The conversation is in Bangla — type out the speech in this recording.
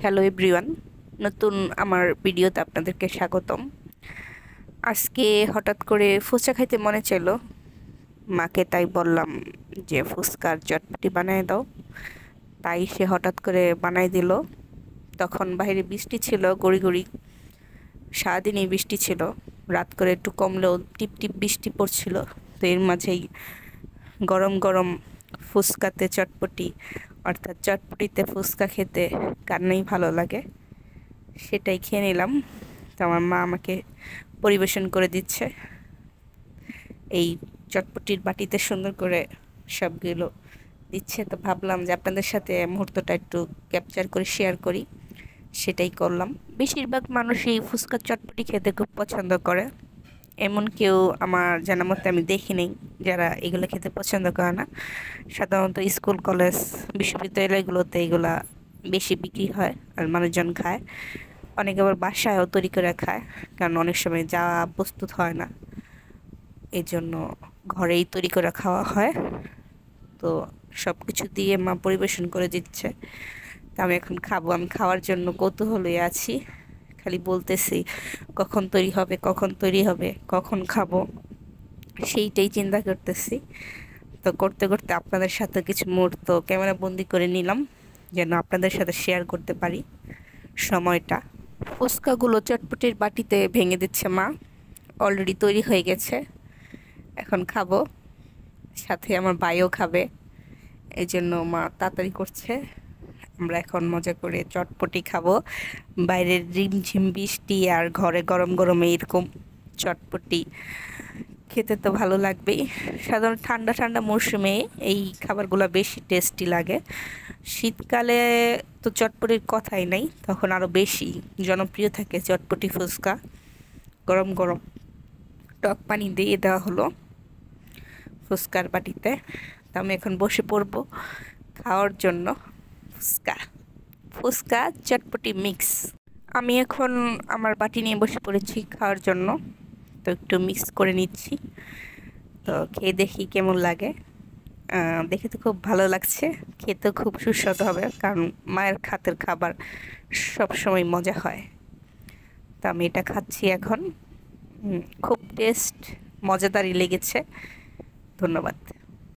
হ্যালো এভরিওয়ান, নতুন আমার ভিডিওতে আপনাদেরকে স্বাগতম। আজকে হঠাৎ করে ফুচকা খাইতে মনে চাইলো মাকে, তাই বললাম যে ফুচকার চটপটি বানিয়ে দাও। তাই সে হঠাৎ করে বানাই দিল। তখন বাইরে বৃষ্টি ছিল, গড়ি গড়ি সারাদিনই বৃষ্টি ছিল। রাত করে একটু কমলেও টিপ টিপ বৃষ্টি পড়ছিল। তো এর মাঝেই গরম গরম ফুচকাতে চটপটি, অর্থাৎ চটপটিতে ফুচকা খেতে কার নাই ভালো লাগে, সেটাই খেয়ে নিলাম। তো আমার মা আমাকে পরিবেশন করে দিচ্ছে এই চটপটির বাটিতে, সুন্দর করে সবগুলো দিচ্ছে। তো ভাবলাম যে আপনাদের সাথে মুহূর্তটা একটু ক্যাপচার করে শেয়ার করি, সেটাই করলাম। বেশিরভাগ মানুষই ফুচকা চটপটি খেতে খুব পছন্দ করে, এমন কেউ আমার জানা মতে আমি দেখিনি যারা এগুলো খেতে পছন্দ করে না। সাধারণত স্কুল, কলেজ, বিশ্ববিদ্যালয়গুলোতে এগুলা বেশি বিক্রি হয় আর মানুষজন খায়। অনেকে আবার বাসায়ও তৈরি করে খায়, কারণ অনেক সময় যা প্রস্তুত হয় না, এই জন্য ঘরেই তৈরি করে খাওয়া হয়। তো সব কিছু দিয়ে মা পরিবেশন করে দিচ্ছে। তা আমি এখন খাবো। আমি খাওয়ার জন্য কৌতূহলী আছি, খালি বলতেছি কখন তৈরি হবে, কখন তৈরি হবে, কখন খাবো, সেইটাই চিন্তা করতেছি। তো করতে করতে আপনাদের সাথে কিছু মুহূর্ত ক্যামেরা বন্দি করে নিলাম, যেন আপনাদের সাথে শেয়ার করতে পারি সময়টা। ফুচকাগুলো চটপটির বাটিতে ভেঙে দিচ্ছে মা, অলরেডি তৈরি হয়ে গেছে। এখন খাবো, সাথে আমার ভাইও খাবে, এই জন্য মা তাড়াতাড়ি করছে। আমরা এখন মজা করে চটপটি খাবো। বাইরের রিমঝিম বৃষ্টি আর ঘরে গরম গরম এইরকম চটপটি খেতে তো ভালো লাগবেই। সাধারণ ঠান্ডা ঠান্ডা মরশুমে এই খাবারগুলো বেশি টেস্টি লাগে। শীতকালে তো চটপটির কথাই নাই, তখন আরও বেশি জনপ্রিয় থাকে চটপটি ফুচকা। গরম গরম টক পানি দিয়ে দেওয়া হলো ফুচকার বাটিতে। তো আমি এখন বসে পড়বো খাওয়ার জন্য ফুচকা। ফুচকা চটপটি মিক্স। আমি এখন আমার বাটি নিয়ে বসে পড়েছি খাওয়ার জন্য। তো একটু মিক্স করে নিচ্ছি, তো খেয়ে দেখি কেমন লাগে। দেখে তো খুব ভালো লাগছে, খেতেও খুব সুস্বাদু হবে, কারণ মায়ের হাতের খাবার সব সময় মজা হয়। তো আমি এটা খাচ্ছি এখন। খুব টেস্ট, মজাদারই লেগেছে। ধন্যবাদ।